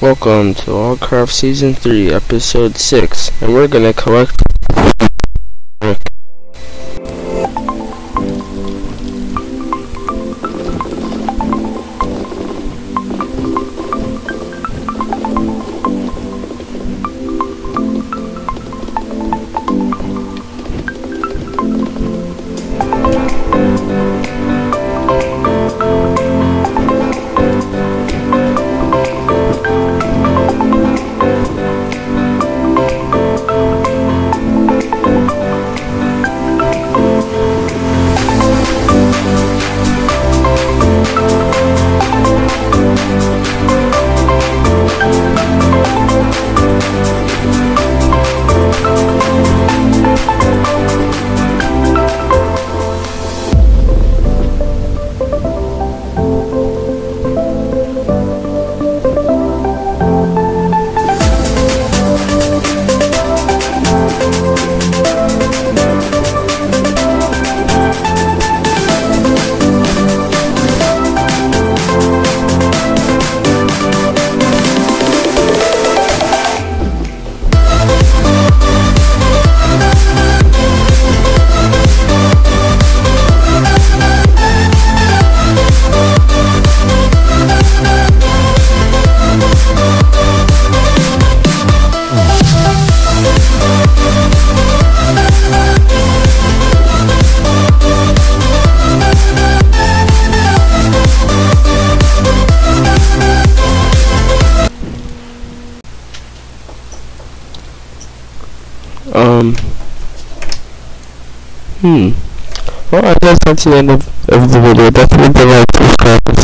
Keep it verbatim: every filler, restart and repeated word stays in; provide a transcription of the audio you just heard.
Welcome to Logcraft Season three, Episode six, and we're gonna collect Um, hmm. Well, I guess that's the end of, of the video. Definitely like, subscribe,